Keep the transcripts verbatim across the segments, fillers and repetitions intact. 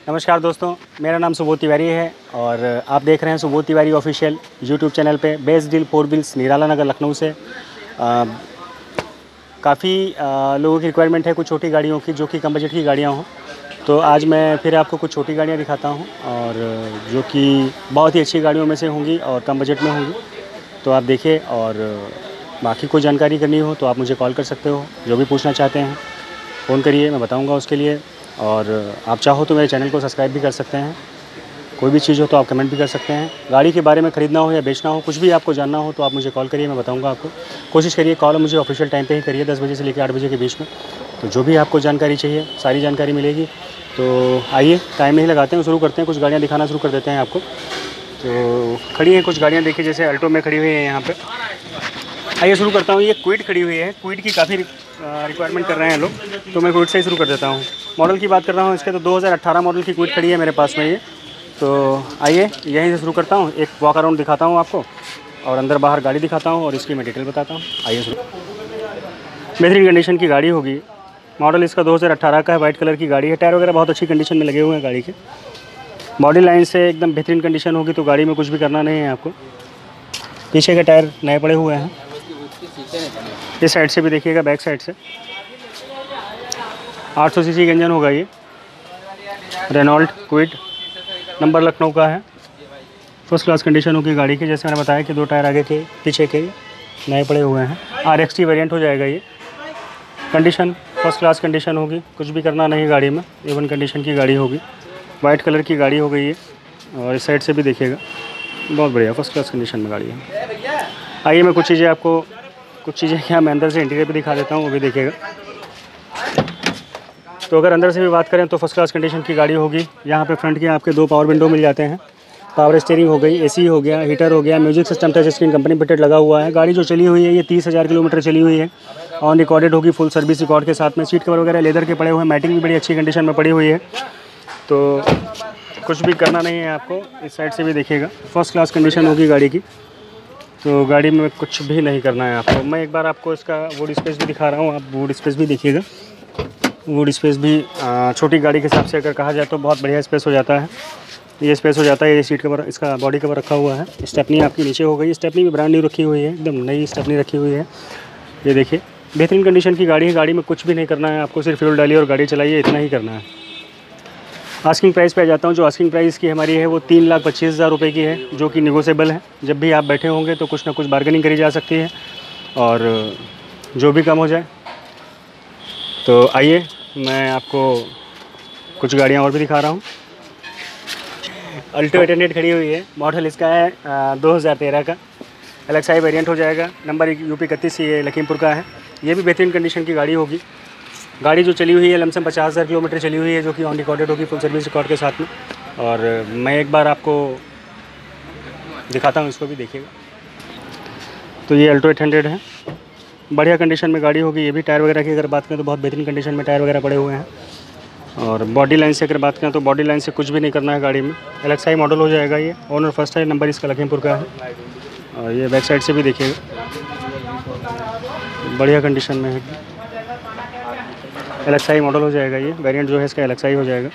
नमस्कार दोस्तों, मेरा नाम सुबोध तिवारी है और आप देख रहे हैं Subodh Tiwari official YouTube channel पे। Best deal four wheels Nirala Nagar Lucknow से काफ़ी लोगों की रिक्वायरमेंट है कुछ छोटी गाड़ियों की जो कि कम बजट की गाड़ियाँ हों। तो आज मैं फिर आपको कुछ छोटी गाड़ियाँ दिखाता हूँ और जो कि बहुत ही अच्छी गाड़ियों में से होंगी और कम बजट में होंगी। तो आप देखिए और बाकी कोई जानकारी करनी हो तो आप मुझे कॉल कर सकते हो। जो भी पूछना चाहते हैं फ़ोन करिए, मैं बताऊँगा उसके लिए। और आप चाहो तो मेरे चैनल को सब्सक्राइब भी कर सकते हैं। कोई भी चीज़ हो तो आप कमेंट भी कर सकते हैं। गाड़ी के बारे में ख़रीदना हो या बेचना हो, कुछ भी आपको जानना हो तो आप मुझे कॉल करिए, मैं बताऊंगा आपको। कोशिश करिए कॉल मुझे ऑफिशियल टाइम पे ही करिए, दस बजे से लेकर आठ बजे के बीच में। तो जो भी आपको जानकारी चाहिए सारी जानकारी मिलेगी। तो आइए टाइम नहीं लगाते हैं, शुरू करते हैं। कुछ गाड़ियाँ दिखाना शुरू कर देते हैं आपको। तो खड़ी हैं कुछ गाड़ियाँ, देखिए जैसे अल्टो में खड़ी हुई है यहाँ पर। आइए शुरू करता हूँ। ये क्विड खड़ी हुई है। क्विड की काफ़ी रिक्वायरमेंट कर रहे हैं लोग, तो मैं क्विड से ही शुरू कर देता हूँ। मॉडल की बात कर रहा हूँ इसके, तो दो हज़ार अठारह मॉडल की क्विड खड़ी है मेरे पास में ये। तो आइए यहीं से शुरू करता हूँ। एक वॉक अराउंड दिखाता हूँ आपको और अंदर बाहर गाड़ी दिखाता हूँ और इसकी मैं डिटेल बताता हूँ। आइए शुरू। बेहतरीन कंडीशन की गाड़ी होगी। मॉडल इसका दो हज़ार अठारह का है, वाइट कलर की गाड़ी है। टायर वगैरह बहुत अच्छी कंडीशन में लगे हुए हैं गाड़ी के। बॉडी लाइन से एकदम बेहतरीन कंडीशन होगी, तो गाड़ी में कुछ भी करना नहीं है आपको। पीछे के टायर नए पड़े हुए हैं। इस साइड से भी देखिएगा, बैक साइड से। आठ सौ सीसी का इंजन होगा ये। रेनॉल्ट क्विड, नंबर लखनऊ का है। फर्स्ट क्लास कंडीशन होगी गाड़ी की। जैसे मैंने बताया कि दो टायर आगे के पीछे के नए पड़े हुए हैं। आर एक्स टी वेरियंट हो जाएगा ये। कंडीशन फर्स्ट क्लास कंडीशन होगी, कुछ भी करना नहीं गाड़ी में, एवन कंडीशन की गाड़ी होगी। वाइट कलर की गाड़ी हो गई है। और इस साइड से भी देखिएगा, बहुत बढ़िया फर्स्ट क्लास कंडीशन में गाड़ी है। आइए मैं कुछ चीज़ें आपको कुछ चीज़ें क्या मैं अंदर से इंटीरियर पे दिखा देता हूँ, वो भी देखिएगा। तो अगर अंदर से भी बात करें तो फर्स्ट क्लास कंडीशन की गाड़ी होगी। यहाँ पे फ्रंट के आपके दो पावर विंडो मिल जाते हैं। पावर स्टीयरिंग हो गई, एसी हो गया, हीटर हो गया, music system touch screen company fitted लगा हुआ है। गाड़ी जो चली हुई है ये तीस हज़ार किलोमीटर चली हुई है। ऑन रिकॉर्डेड होगी, फुल सर्विस रिकॉर्ड के साथ में। सीट कवर वगैरह लेदर के पड़े हुए हैं। मैटिंग भी बड़ी अच्छी कंडीशन में पड़ी हुई है। तो कुछ भी करना नहीं है आपको। इस साइड से भी देखिएगा, फर्स्ट क्लास कंडीशन होगी गाड़ी की। तो गाड़ी में कुछ भी नहीं करना है आपको। मैं एक बार आपको इसका वुड स्पेस भी दिखा रहा हूँ, आप वुड स्पेस भी देखिएगा। वुड स्पेस भी छोटी गाड़ी के हिसाब से अगर कहा जाए तो बहुत बढ़िया स्पेस हो जाता है। ये स्पेस हो जाता है। ये सीट कवर, इसका बॉडी कवर रखा हुआ है। स्टेपनी आपकी नीचे हो गई। स्टेपनी भी ब्रांड न्यू रखी हुई है, एकदम नई स्टेपनी रखी हुई है। ये देखिए, बेहतरीन कंडीशन की गाड़ी है। गाड़ी में कुछ भी नहीं करना है आपको, सिर्फ फ्यूल डालिए और गाड़ी चलाइए, इतना ही करना है। आस्किंग प्राइस पे आ जाता हूँ। जो आस्किंग प्राइस की हमारी है वो तीन लाख पच्चीस हज़ार रुपये की है, जो कि निगोशिएबल है। जब भी आप बैठे होंगे तो कुछ ना कुछ बार्गेनिंग करी जा सकती है और जो भी कम हो जाए। तो आइए मैं आपको कुछ गाड़ियाँ और भी दिखा रहा हूँ। अल्टो एट हंड्रेड खड़ी हुई है। मॉडल इसका है दो हज़ार तेरह का। एल एक्स आई वेरियंट हो जाएगा। नंबर यूपी इकतीस ये लखीमपुर का है। ये भी बेहतरीन कंडीशन की गाड़ी होगी। गाड़ी जो चली हुई है लमसम पचास हज़ार किलोमीटर चली हुई है, जो कि ऑन रिकॉर्डेड होगी, फुल सर्विस रिकॉर्ड के साथ में। और मैं एक बार आपको दिखाता हूँ, इसको भी देखिएगा। तो ये अल्टो एट हंड्रेड है, बढ़िया कंडीशन में गाड़ी होगी। ये भी टायर वगैरह की अगर बात करें तो बहुत बेहतरीन कंडीशन में टायर वगैरह पड़े हुए हैं। और बॉडी लाइन से अगर बात करें तो बॉडी लाइन से कुछ भी नहीं करना है गाड़ी में। एल एक्स आई मॉडल हो जाएगा ये। ओनर फर्स्ट है, नंबर इसका लखीमपुर का है। और ये बैक साइड से भी देखिएगा, बढ़िया कंडीशन में है। एल एक्स आई मॉडल हो जाएगा ये। वेरिएंट जो है इसका एल एक्स आई हो जाएगा।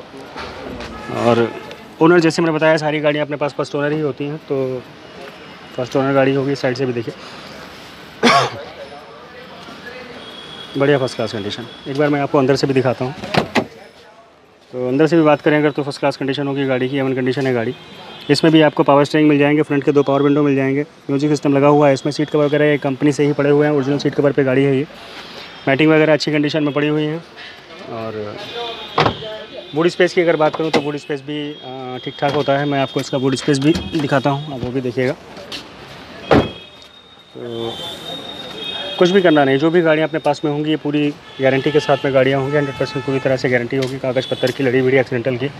और ओनर जैसे मैंने बताया सारी गाड़ियाँ अपने पास फर्स्ट ओनर ही होती हैं, तो फर्स्ट ओनर गाड़ी होगी। साइड से भी देखिए, बढ़िया फर्स्ट क्लास कंडीशन। एक बार मैं आपको अंदर से भी दिखाता हूँ। तो अंदर से भी बात करें अगर तो फर्स्ट क्लास कंडीशन होगी गाड़ी की, एवन कंडीशन है गाड़ी। इसमें भी आपको पावर स्टीयरिंग मिल जाएंगे, फ्रंट के दो पावर विंडो मिल जाएंगे, म्यूजिक सिस्टम लगा हुआ है इसमें। सीट कवर वगैरह ये कंपनी से ही पड़े हुए हैं, ओरिजिनल सीट कवर पे गाड़ी है ये। मैटिंग वगैरह अच्छी कंडीशन में पड़ी हुई है। और बूट स्पेस की अगर बात करूँ तो बूट स्पेस भी ठीक ठाक होता है। मैं आपको इसका बूट स्पेस भी दिखाता हूँ, आप वो भी देखिएगा। तो कुछ भी करना नहीं, जो भी गाड़ियाँ अपने पास में होंगी ये पूरी गारंटी के साथ में गाड़ियाँ होंगी। हंड्रेड परसेंट पूरी तरह से गारंटी होगी, कागज़ पत्तर की, लड़ी बड़ी एक्सीडेंटल की।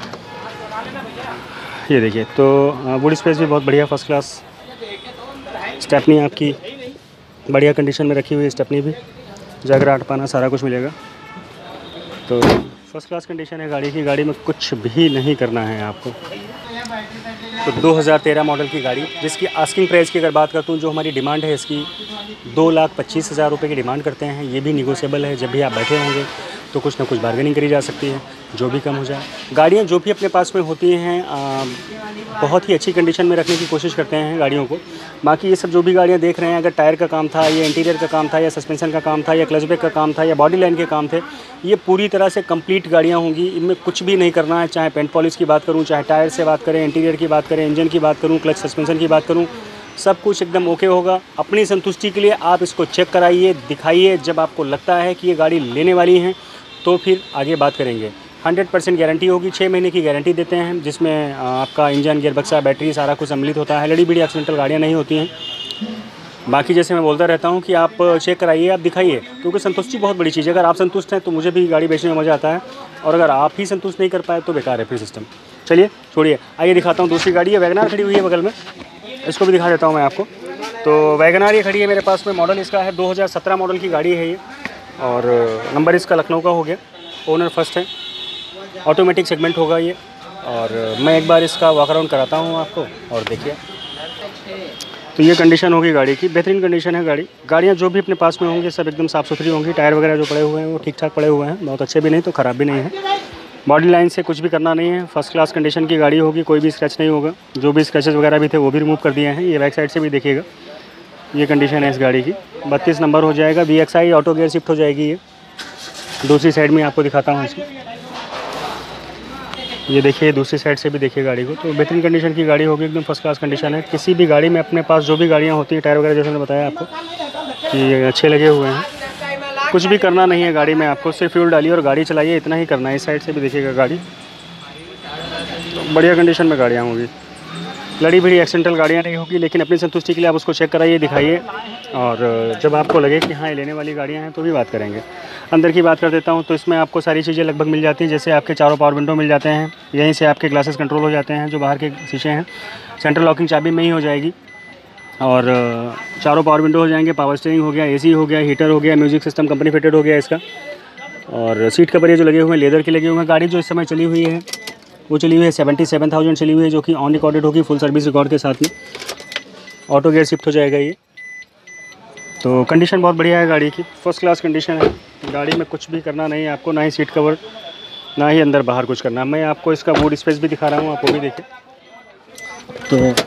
ये देखिए, तो बूट स्पेस भी बहुत बढ़िया फर्स्ट क्लास। स्टेपनी आपकी बढ़िया कंडीशन में रखी हुई है। स्टेपनी भी जगरा आठ पाना सारा कुछ मिलेगा। तो फर्स्ट क्लास कंडीशन है गाड़ी की। गाड़ी में कुछ भी नहीं करना है आपको। तो दो हज़ार तेरह मॉडल की गाड़ी, जिसकी आस्किंग प्राइस की अगर बात करता हूँ, जो हमारी डिमांड है इसकी दो लाख पच्चीस हज़ार रुपये की डिमांड करते हैं। ये भी निगोशिएबल है, जब भी आप बैठे होंगे तो कुछ ना कुछ बार्गेनिंग करी जा सकती है, जो भी कम हो जाए। गाड़ियाँ जो भी अपने पास में होती हैं आ, बहुत ही अच्छी कंडीशन में रखने की कोशिश करते हैं गाड़ियों को। बाकी ये सब जो भी गाड़ियाँ देख रहे हैं, अगर टायर का काम था, या इंटीरियर का काम था, या सस्पेंशन का काम था, या क्लच ब्रेक का काम था, या बॉडी लाइन के काम थे, ये पूरी तरह से कंप्लीट गाड़ियाँ होंगी। इनमें कुछ भी नहीं करना है, चाहे पेंट पॉलिश की बात करूँ, चाहे टायर से बात करें, इंटीरियर की बात करें, इंजन की बात करूँ, क्लच सस्पेंशन की बात करूँ, सब कुछ एकदम ओके होगा। अपनी संतुष्टि के लिए आप इसको चेक कराइए, दिखाइए। जब आपको लगता है कि ये गाड़ी लेने वाली है तो फिर आगे बात करेंगे। हंड्रेड परसेंट गारंटी होगी, छः महीने की गारंटी देते हैं, जिसमें आपका इंजन, गियर बक्सा, बैटरी सारा कुछ सम्मिलित होता है। लड़ी बिड़ी एक्सीडेंटल गाड़ियाँ नहीं होती हैं। बाकी जैसे मैं बोलता रहता हूँ कि आप चेक कराइए, आप दिखाइए, क्योंकि संतुष्टि बहुत बड़ी चीज़ है। अगर आप संतुष्ट हैं तो मुझे भी गाड़ी बेचने में मज़ा आता है, और अगर आप ही संतुष्ट नहीं कर पाए तो बेकार है फिर सिस्टम। चलिए छोड़िए, आइए दिखाता हूँ दूसरी गाड़ी है। वैगनार खड़ी हुई है बगल में, इसको भी दिखा देता हूँ मैं आपको। तो वैगनार ये खड़ी है मेरे पास में, मॉडल इसका है दो हज़ार सत्रह मॉडल की गाड़ी है ये, और नंबर इसका लखनऊ का हो गया, ओनर फर्स्ट है, ऑटोमेटिक सेगमेंट होगा ये। और मैं एक बार इसका वॉक अराउंड कराता हूँ आपको, और देखिए। तो ये कंडीशन होगी गाड़ी की, बेहतरीन कंडीशन है गाड़ी। गाड़ियाँ जो भी अपने पास में होंगी सब एकदम साफ़ सुथरी होंगी। टायर वगैरह जो पड़े हुए हैं वो ठीक ठाक पड़े हुए हैं, बहुत अच्छे भी नहीं तो ख़राब भी नहीं है। बॉडी लाइन से कुछ भी करना नहीं है, फर्स्ट क्लास कंडीशन की गाड़ी होगी, कोई भी स्क्रैच नहीं होगा। जो भी स्क्रैचेस वगैरह भी थे वो भी रिमूव कर दिए हैं। ये बैक साइड से भी देखिएगा, ये कंडीशन है इस गाड़ी की। बत्तीस नंबर हो जाएगा, V X I auto gear shift हो जाएगी ये। दूसरी साइड में आपको दिखाता हूँ इसकी, ये देखिए, दूसरी साइड से भी देखिए गाड़ी को। तो बेहतरीन कंडीशन की गाड़ी होगी, एकदम फर्स्ट क्लास कंडीशन है। किसी भी गाड़ी में अपने पास जो भी गाड़ियाँ होती हैं, टायर वगैरह जैसे मैंने बताया आपको कि अच्छे लगे हुए हैं। कुछ भी करना नहीं है गाड़ी में, आपको सिर्फ फ्यूल डालिए और गाड़ी चलाइए, इतना ही करना है। इस साइड से भी देखिएगा गाड़ी, तो बढ़िया कंडीशन में गाड़ियाँ होंगी। लड़ी भिड़ी एक्सीडेंटल गाड़ियाँ नहीं होगी, लेकिन अपनी संतुष्टि के लिए आप उसको चेक कराइए, दिखाइए, और जब आपको लगे कि हाँ ये लेने वाली गाड़ियाँ हैं तो भी बात करेंगे। अंदर की बात कर देता हूँ, तो इसमें आपको सारी चीज़ें लगभग मिल जाती हैं। जैसे आपके चारों पावर विंडो मिल जाते हैं, यहीं से आपके ग्लासेस कंट्रोल हो जाते हैं, जो बाहर के शीशे हैं। सेंट्रल लॉकिंग चाबी में ही हो जाएगी, और चारों पावर विंडो हो जाएंगे। पावर स्टीयरिंग हो गया, एसी हो गया, हीटर हो गया, म्यूजिक सिस्टम कंपनी फिटेड हो गया इसका। और सीट कवर ये जो लगे हुए हैं लेदर के लगे हुए हैं। गाड़ी जो इस समय चली हुई है वो चली हुई है सेवेंटी सेवन थाउजेंड चली हुई है, जो कि ऑन रिकॉर्डेड होगी, फुल सर्विस रिकॉर्ड के साथ में। ऑटो गियर शिफ्ट हो जाएगा ये। तो कंडीशन बहुत बढ़िया है गाड़ी की, फर्स्ट क्लास कंडीशन है। गाड़ी में कुछ भी करना नहीं है आपको, ना ही सीट कवर, ना ही अंदर बाहर कुछ करना। मैं आपको इसका बूट स्पेस भी दिखा रहा हूँ, आप वो भी देखें। तो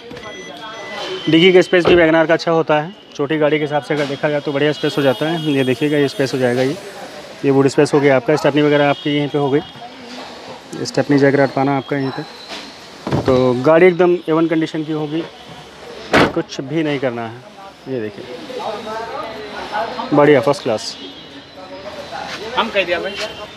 डिग्गी का स्पेस भी वैगनार का अच्छा होता है, छोटी गाड़ी के हिसाब से अगर देखा जाए तो बढ़िया स्पेस हो जाता है। ये देखिएगा, ये स्पेस हो जाएगा, ये ये बूट स्पेस हो गया आपका। स्टेपनी वगैरह आपकी यहीं पे हो गई, स्टेपनी जैक पाना आपका यहीं पे। तो गाड़ी एकदम एवन कंडीशन की होगी, कुछ भी नहीं करना है। ये देखिए, बढ़िया फर्स्ट क्लास। हम कह दिया मैं।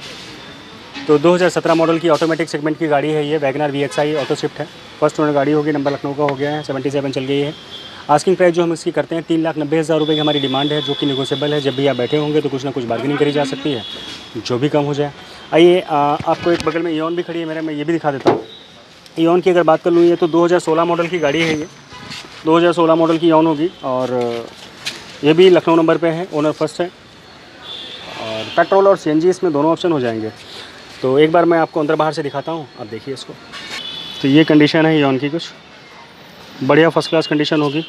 तो दो हज़ार सत्रह मॉडल की ऑटोमेटिक सेगमेंट की गाड़ी है ये, WagonR V X I auto shift है। फर्स्ट ओनर गाड़ी होगी, नंबर लखनऊ का हो गया है, सेवेंटी सेवन चल गई है। आस्किंग प्राइस जो हम इसकी करते हैं तीन लाख नब्बे हज़ार रुपये की हमारी डिमांड है, जो कि नेगोशिएबल है। जब भी आप बैठे होंगे तो कुछ ना कुछ बार्गेनिंग करी जा सकती है, जो भी कम हो जाए। आइए, आपको एक बगल में इओन भी खड़ी है मेरे, मैं ये भी दिखा देता हूँ। इओन की अगर बात कर लूँ, ये तो दो हज़ार सोलह मॉडल की गाड़ी है ये, दो हज़ार सोलह मॉडल की इओन होगी, और ये भी लखनऊ नंबर पे है, ओनर फर्स्ट है। और पेट्रोल और सीएनजी इसमें दोनों ऑप्शन हो जाएंगे। तो एक बार मैं आपको अंदर बाहर से दिखाता हूँ, आप देखिए इसको। तो ये कंडीशन है इओन की, कुछ बढ़िया फर्स्ट क्लास कंडीशन होगी।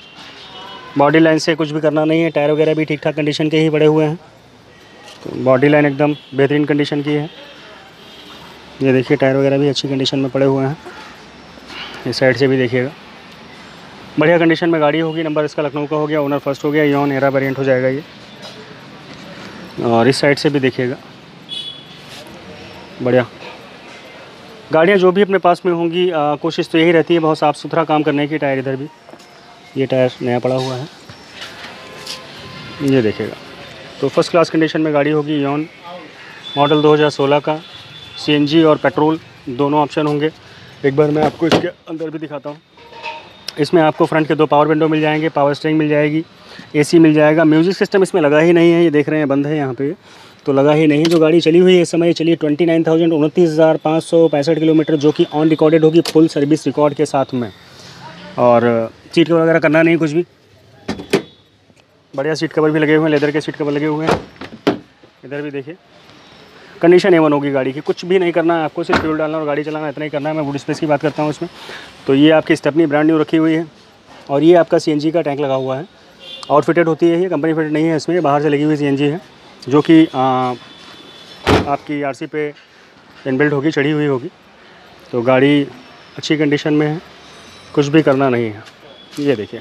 बॉडी लाइन से कुछ भी करना नहीं है, टायर वगैरह भी ठीक ठाक कंडीशन के ही पड़े हुए हैं। तो बॉडी लाइन एकदम बेहतरीन कंडीशन की है। ये देखिए, टायर वगैरह भी अच्छी कंडीशन में पड़े हुए हैं। इस साइड से भी देखिएगा, बढ़िया कंडीशन में गाड़ी होगी। नंबर इसका लखनऊ का हो गया, ओनर फर्स्ट हो गया, इओन एरा वेरिएंट हो जाएगा ये। और इस साइड से भी देखिएगा, बढ़िया गाड़ियाँ जो भी अपने पास में होंगी, आ, कोशिश तो यही रहती है बहुत साफ़ सुथरा काम करने की। टायर इधर भी, ये टायर नया पड़ा हुआ है, ये देखिएगा। तो फर्स्ट क्लास कंडीशन में गाड़ी होगी, इओन मॉडल दो हज़ार सोलह का। सीएनजी और पेट्रोल दोनों ऑप्शन होंगे। एक बार मैं आपको इसके अंदर भी दिखाता हूँ। इसमें आपको फ्रंट के दो पावर विंडो मिल जाएंगे, पावर स्टीयरिंग मिल जाएगी, एसी मिल जाएगा। म्यूजिक सिस्टम इसमें लगा ही नहीं है, ये देख रहे हैं बंद है यहाँ पे, तो लगा ही नहीं। जो गाड़ी चली हुई है इस समय चलिए ट्वेंटी नाइन थाउजेंड उनतीस हज़ार पाँच सौ पैंसठ किलोमीटर, जो कि ऑन रिकॉर्डेड होगी, फुल सर्विस रिकॉर्ड के साथ में। और सीट कवर वगैरह करना नहीं कुछ भी, बढ़िया सीट कवर भी लगे हुए हैं, लेदर के सीट कवर लगे हुए हैं। इधर भी देखिए, कंडीशन एवन होगी गाड़ी की, कुछ भी नहीं करना है आपको, सिर्फ फ्यूल डालना और गाड़ी चलाना, इतना ही करना है। मैं बूट स्पेस की बात करता हूँ इसमें। तो ये आपकी स्टेपनी ब्रांड न्यू रखी हुई है, और ये आपका सीएनजी का टैंक लगा हुआ है, आउटफिटेड होती है ये, कंपनी फिटेड नहीं है इसमें, बाहर से लगी हुई सीएनजी है, जो कि आपकी आरसी पे इनबिल्ट होगी, चढ़ी हुई होगी। तो गाड़ी अच्छी कंडीशन में है, कुछ भी करना नहीं है। ये देखिए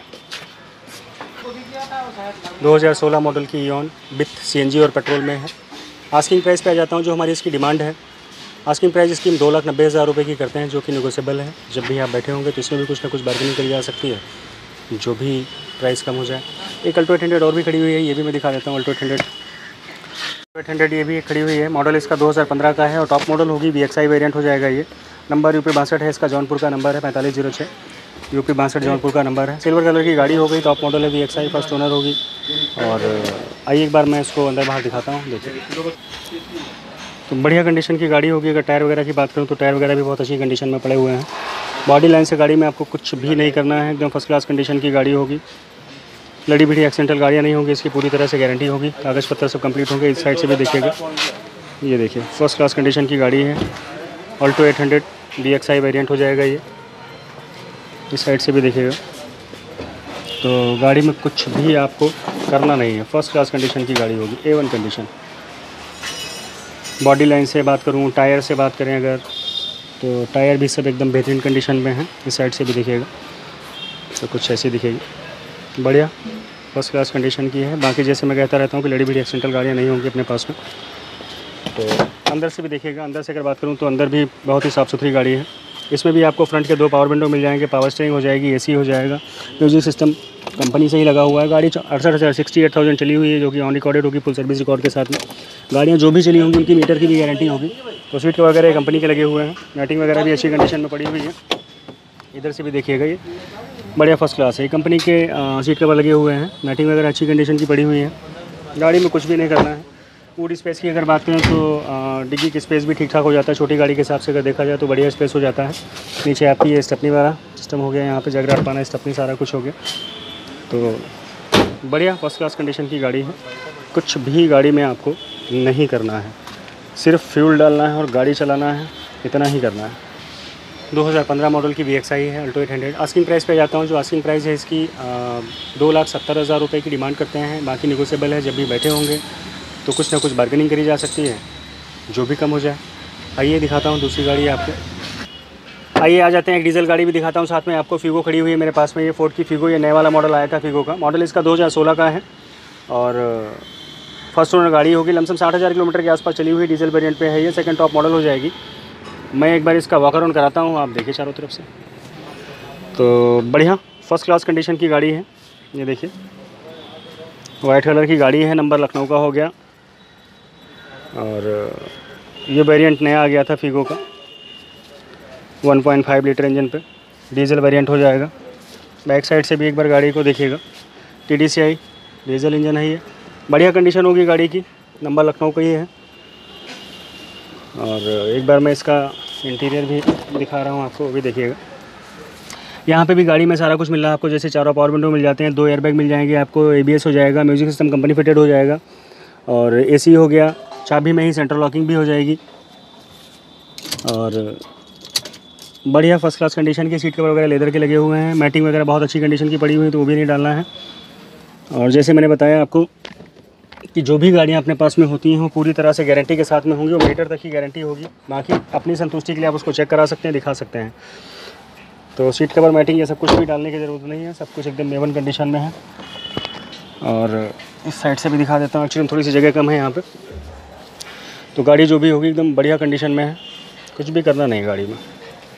दो हज़ार सोलह मॉडल की इओन विथ सीएनजी और पेट्रोल में है। आस्किंग प्राइस पे आ जाता हूँ। जो हमारी इसकी डिमांड है, आस्किंग प्राइस इसकी हम दो लाख नब्बे हज़ार रुपये की करते हैं, जो कि नेगोशिएबल है। जब भी आप बैठे होंगे तो इसमें भी कुछ ना कुछ बार्गेनिंग करी जा सकती है, जो भी प्राइस कम हो जाए। एक अल्टो एट हंड्रेड और भी खड़ी हुई है, ये भी मैं दिखा देता हूँ। Alto eight hundred eight hundred ये भी खड़ी हुई है। मॉडल इसका दो हज़ार पंद्रह का है और टॉप मॉडल होगी, वी एक्स आई वेरियंट हो जाएगा। ये नंबर यूपी बासठ है, इसका जौनपुर का नंबर है पैंतालीस जीरो छः, यूपी बासठ जौनपुर का नंबर है। सिल्वर कलर की गाड़ी हो गई, टॉप मॉडल है, V X I first owner होगी। और आइए एक बार मैं इसको अंदर बाहर दिखाता हूँ। देखिए तो बढ़िया कंडीशन की गाड़ी होगी। अगर टायर वगैरह की बात करूँ तो टायर वगैरह भी बहुत अच्छी कंडीशन में पड़े हुए हैं। बॉडी लाइन से गाड़ी में आपको कुछ भी नहीं करना है, एकदम फर्स्ट क्लास कंडीशन की गाड़ी होगी। लड़ी भिड़ी एक्सीडेंटल गाड़ियाँ नहीं होंगी, इसकी पूरी तरह से गारंटी होगी। कागज़ पत्तर सब कंप्लीट होंगे। इस साइड से भी देखिएगा, ये देखिए फर्स्ट क्लास कंडीशन की गाड़ी है। Alto eight hundred V X I variant हो जाएगा ये। इस साइड से भी देखिएगा। तो गाड़ी में कुछ भी आपको करना नहीं है, फर्स्ट क्लास कंडीशन की गाड़ी होगी, A one condition. Body line से बात करूँ, टायर से बात करें अगर, तो टायर भी सब एकदम बेहतरीन कंडीशन में है। इस साइड से भी दिखेगा तो कुछ ऐसी दिखेगी, बढ़िया फर्स्ट क्लास कंडीशन की है। बाकी जैसे मैं कहता रहता हूँ कि लड़ी भिड़ी एक्सीडेंटल गाड़ियाँ नहीं होंगी अपने पास में। तो अंदर से भी देखिएगा, अंदर से अगर बात करूँ तो अंदर भी बहुत ही साफ़ सुथरी गाड़ी है। इसमें भी आपको फ्रंट के दो पावर विंडो मिल जाएंगे, पावर स्टीयरिंग हो जाएगी, एसी हो जाएगा, म्यूजिक सिस्टम कंपनी से ही लगा हुआ है। गाड़ी अड़सठ हज़ार सिक्सटी एट थाउजेंड चली हुई है, जो कि ऑन रिकॉर्डेड होगी, फुल सर्विस रिकॉर्ड के साथ में। गाड़ियाँ जो भी चली होंगी उनकी मीटर की भी गारंटी होगी। तो सीट वगैरह कंपनी के लगे हुए हैं, मैटिंग वगैरह भी अच्छी कंडीशन में पड़ी हुई है। इधर से भी देखिएगा, ये बढ़िया फर्स्ट क्लास है। ये कंपनी के सीट कवर लगे हुए हैं, मैटिंग वगैरह अच्छी कंडीशन की पड़ी हुई है। गाड़ी में कुछ भी नहीं करना है। फूड स्पेस की अगर बात करें तो डिग्गी की स्पेस भी ठीक ठाक हो जाता है। छोटी गाड़ी के हिसाब से अगर देखा जाए तो बढ़िया स्पेस हो जाता है। नीचे आपकी ये स्टेपनी वाला सिस्टम हो गया, यहाँ पे जगराट पाना स्टेपनी सारा कुछ हो गया। तो बढ़िया फर्स्ट क्लास कंडीशन की गाड़ी है। कुछ भी गाड़ी में आपको नहीं करना है, सिर्फ फ्यूल डालना है और गाड़ी चलाना है, इतना ही करना है। दो हज़ार पंद्रह मॉडल की वी एक्स आई है, Alto eight hundred. Asking price पे जाता हूँ। जो आस्किंग प्राइस है इसकी आ, दो लाख सत्तर हज़ार रुपये की डिमांड करते हैं। बाकी निगोशिएबल है, जब भी बैठे होंगे तो कुछ ना कुछ बार्गेनिंग करी जा सकती है, जो भी कम हो जाए। आइए दिखाता हूँ दूसरी गाड़ी आपको। आइए आ जाते हैं, एक डीजल गाड़ी भी दिखाता हूँ साथ में आपको। फिगो खड़ी हुई है मेरे पास में, ये फोर्ड की फिगो। ये नया वाला मॉडल आया था फिगो का। मॉडल इसका दो हज़ार सोलह का है और फर्स्ट ओनर गाड़ी होगी। लमसम साठ हज़ार किलोमीटर के आसपास चली हुई, डीजल वेरिएंट पे है ये। सेकंड टॉप मॉडल हो जाएगी। मैं एक बार इसका वॉक अराउंड कराता हूँ, आप देखिए चारों तरफ से। तो बढ़िया फर्स्ट क्लास कंडीशन की गाड़ी है। ये देखिए वाइट कलर की गाड़ी है, नंबर लखनऊ का हो गया। और ये वेरिएंट नया आ गया था फिगो का, one point five litre engine पे डीजल वेरिएंट हो जाएगा। बैक साइड से भी एक बार गाड़ी को देखिएगा। T D C I diesel engine है ये, बढ़िया कंडीशन होगी गाड़ी की, नंबर लखनऊ का ही है। और एक बार मैं इसका इंटीरियर भी दिखा रहा हूँ आपको, वो भी देखिएगा। यहाँ पे भी गाड़ी में सारा कुछ मिल रहा है आपको, जैसे चारों पावर विंडो मिल जाते हैं, दो एयरबैग मिल जाएंगे आपको, ए बी एस हो जाएगा, म्यूजिक सिस्टम कंपनी फिटेड हो जाएगा और ए सी हो गया। चाबी में ही सेंट्रल लॉकिंग भी हो जाएगी। और बढ़िया फर्स्ट क्लास कंडीशन की सीट कवर वगैरह लेदर के लगे हुए हैं। मैटिंग वगैरह बहुत अच्छी कंडीशन की पड़ी हुई है, तो वो भी नहीं डालना है। और जैसे मैंने बताया आपको कि जो भी गाड़ियाँ अपने पास में होती हैं वो पूरी तरह से गारंटी के साथ में होंगी, और मीटर तक की गारंटी होगी। बाकी अपनी संतुष्टि के लिए आप उसको चेक करा सकते हैं, दिखा सकते हैं। तो सीट कवर मैटिंग ये सब कुछ भी डालने की ज़रूरत नहीं है, सब कुछ एकदम ए वन कंडीशन में है। और इस साइड से भी दिखा देता हूँ, एक्चुअली थोड़ी सी जगह कम है यहाँ पे। तो गाड़ी जो भी होगी एकदम बढ़िया कंडीशन में है, कुछ भी करना नहीं गाड़ी में।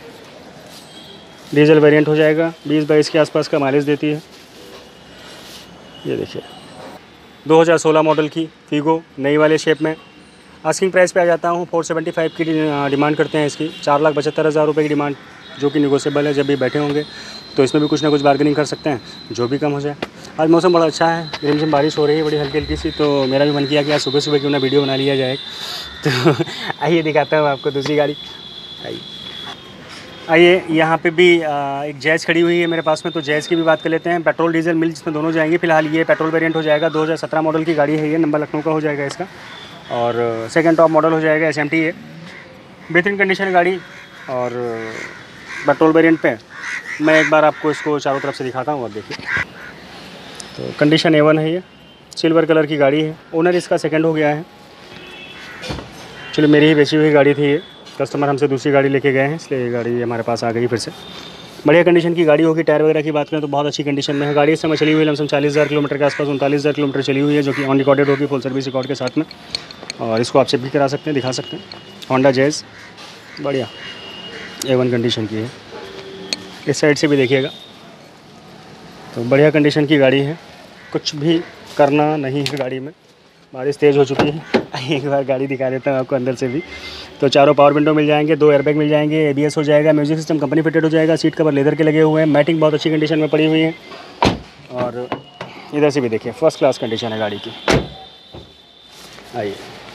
डीजल वेरिएंट हो जाएगा, बीस बाईस के आसपास का माइलेज देती है। ये देखिए दो हज़ार सोलह मॉडल की फिगो नई वाले शेप में। आस्किंग प्राइस पे आ जाता हूँ, चार सौ पचहत्तर की डिमांड करते हैं इसकी, चार लाख पचहत्तर हज़ार रुपये की डिमांड, जो कि निगोशिएबल है। जब भी बैठे होंगे तो इसमें भी कुछ ना कुछ बार्गेनिंग कर सकते हैं, जो भी कम हो जाए। आज मौसम बड़ा अच्छा है, रिमझिम बारिश हो रही है बड़ी हल्की हल्की सी, तो मेरा भी मन किया कि आज सुबह सुबह क्यों ना वीडियो बना लिया जाए। तो आइए दिखाता हूँ आपको दूसरी गाड़ी। आइए आइए यहाँ पे भी एक जैज़ खड़ी हुई है मेरे पास में, तो जैज़ की भी बात कर लेते हैं। पेट्रोल डीजल मिल जिसमें दोनों जाएंगे। फिलहाल ये पेट्रोल वेरिएंट हो जाएगा, दो हज़ार सत्रह मॉडल की गाड़ी है ये, नंबर लखनऊ का हो जाएगा इसका। और सेकंड टॉप मॉडल हो जाएगा, एस एम टी है, बेहतरीन कंडीशन गाड़ी। और पेट्रोल वेरिएंट पे मैं एक बार आपको इसको चारों तरफ से दिखाता हूँ, आप देखिए। तो कंडीशन ए वन है ये, सिल्वर कलर की गाड़ी है। ओनर इसका सेकंड हो गया है। चलो मेरी ही बेची हुई गाड़ी थी ये, कस्टमर हमसे दूसरी गाड़ी लेके गए हैं, इसलिए ये गाड़ी हमारे पास आ गई फिर से। बढ़िया कंडीशन की गाड़ी होगी। टायर वगैरह की बात करें तो बहुत अच्छी कंडीशन में है गाड़ी। इस समय चली हुई लमसम चालीस हज़ार किलोमीटर के आसपास, उनतालीस हज़ार किलोमीटर चली हुई है, जो कि ऑन रिकॉर्डेड होगी फुल सर्विस रिकॉर्ड के साथ में। और इसको आप चेक भी करा सकते हैं, दिखा सकते हैं। होंडा जैज़ बढ़िया ए वन कंडीशन की है। इस साइड से भी देखिएगा तो बढ़िया कंडीशन की गाड़ी है, कुछ भी करना नहीं है गाड़ी में। बारिश तेज़ हो चुकी है, एक बार गाड़ी दिखा देता हूँ आपको अंदर से भी। तो चारों पावर विंडो मिल जाएंगे, दो एयरबैग मिल जाएंगे, एबीएस हो जाएगा, म्यूजिक सिस्टम कंपनी फिटेड हो जाएगा, सीट कवर लेदर के लगे हुए हैं, मैटिंग बहुत अच्छी कंडीशन में पड़ी हुई है। और इधर से भी देखिए फर्स्ट क्लास कंडीशन है गाड़ी की। आइए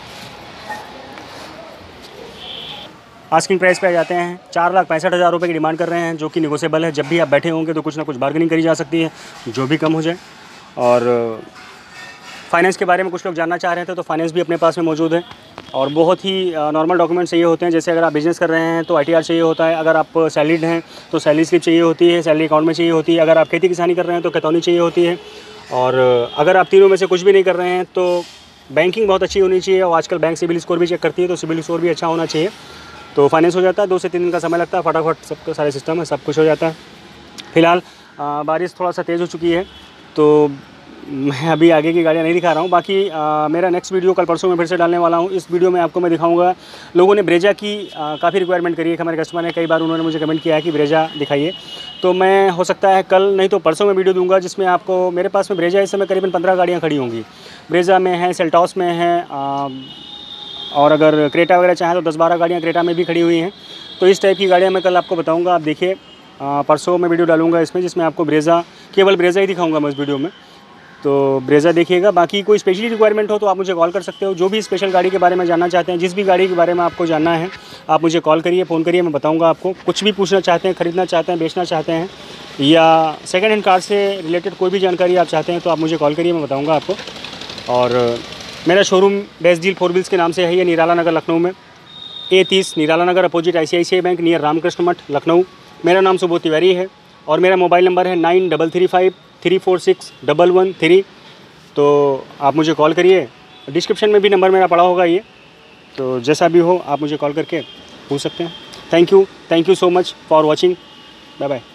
आस्किंग प्राइस पे आ जाते हैं। चार लाख पैंसठ हज़ार रुपये की डिमांड कर रहे हैं, जो कि निगोशिएबल है। जब भी आप बैठे होंगे तो कुछ ना कुछ बार्गेनिंग करी जा सकती है, जो भी कम हो जाए। और फाइनेंस के बारे में कुछ लोग जानना चाह रहे थे, तो फाइनेंस भी अपने पास में मौजूद है। और बहुत ही नॉर्मल डॉक्यूमेंट चाहिए होते हैं, जैसे अगर आप बिज़नेस कर रहे हैं तो आईटीआर चाहिए होता है, अगर आप सैलरीड हैं तो सैलरी स्लिप चाहिए होती है, सैलरी अकाउंट में चाहिए होती है, अगर आप खेती किसानी कर रहे हैं तो खतौनी चाहिए होती है, और अगर आप तीनों में से कुछ भी नहीं कर रहे हैं तो बैंकिंग बहुत अच्छी होनी चाहिए। और आजकल बैंक सिबिल स्कोर भी चेक करती है, तो सिबिल स्कोर भी अच्छा होना चाहिए। तो फाइनेंस हो जाता है, दो से तीन दिन का समय लगता है, फटाफट सबका सारे सिस्टम है, सब कुछ हो जाता है। फिलहाल बारिश थोड़ा सा तेज़ हो चुकी है, तो मैं अभी आगे की गाड़ियाँ नहीं दिखा रहा हूँ। बाकी आ, मेरा नेक्स्ट वीडियो कल परसों में फिर से डालने वाला हूँ। इस वीडियो में आपको मैं दिखाऊंगा, लोगों ने ब्रेजा की काफ़ी रिक्वायरमेंट करी है हमारे कस्टमर ने, कई बार उन्होंने मुझे कमेंट किया है कि ब्रेजा दिखाइए। तो मैं हो सकता है कल नहीं तो परसों में वीडियो दूंगा, जिसमें आपको मेरे पास में ब्रेजा इस समय करीबन पंद्रह गाड़ियाँ खड़ी होंगी। ब्रेजा में है, सेल्टॉस में है, आ, और अगर क्रेटा वगैरह चाहें तो दस बारह गाड़ियाँ क्रेटा में भी खड़ी हुई हैं। तो इस टाइप की गाड़ियाँ मैं कल आपको बताऊँगा। आप देखिए परसों में वीडियो डालूंगा इसमें, जिसमें आपको ब्रेजा, केवल ब्रेजा ही दिखाऊँगा मैं इस वीडियो में। तो ब्रेजा देखिएगा। बाकी कोई स्पेशली रिक्वायरमेंट हो तो आप मुझे कॉल कर सकते हो। जो भी स्पेशल गाड़ी के बारे में जानना चाहते हैं, जिस भी गाड़ी के बारे में आपको जानना है, आप मुझे कॉल करिए, फ़ोन करिए, मैं बताऊंगा आपको। कुछ भी पूछना चाहते हैं, ख़रीदना चाहते हैं, बेचना चाहते हैं, या सेकंड हैंड कार से रिलेटेड कोई भी जानकारी आप चाहते हैं, तो आप मुझे कॉल करिए, मैं बताऊँगा आपको। और मेरा showroom best deal four wheels के नाम से है, ये निराला नगर लखनऊ में, ए तीस Nirala Nagar, opposite I C I C I bank, near Ramakrishna Math Lucknow. मेरा नाम सुबोध तिवारी है और मेरा मोबाइल नंबर है nine double three five three four six double one three. तो आप मुझे कॉल करिए, डिस्क्रिप्शन में भी नंबर मेरा पड़ा होगा ये, तो जैसा भी हो आप मुझे कॉल करके पूछ सकते हैं। Thank you thank you so much for watching. Bye bye.